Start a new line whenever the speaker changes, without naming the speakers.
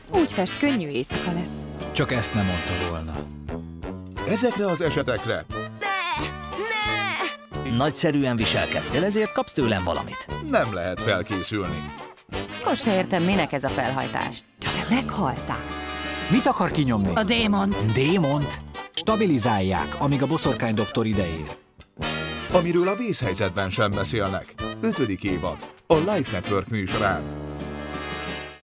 Úgy fest, könnyű éjszaka lesz.
Csak ezt nem mondta volna.
Ezekre az esetekre
Nagyszerűen viselkedtél, ezért kapsz tőlem valamit.
nem lehet felkészülni.
Akkor se értem, minek ez a felhajtás. Te meghaltál.
Mit akar kinyomni?
A démont.
Démont? Stabilizálják, amíg a boszorkány doktor ideér.
Amiről a vészhelyzetben sem beszélnek. 5. évad. A Life Network műsorán.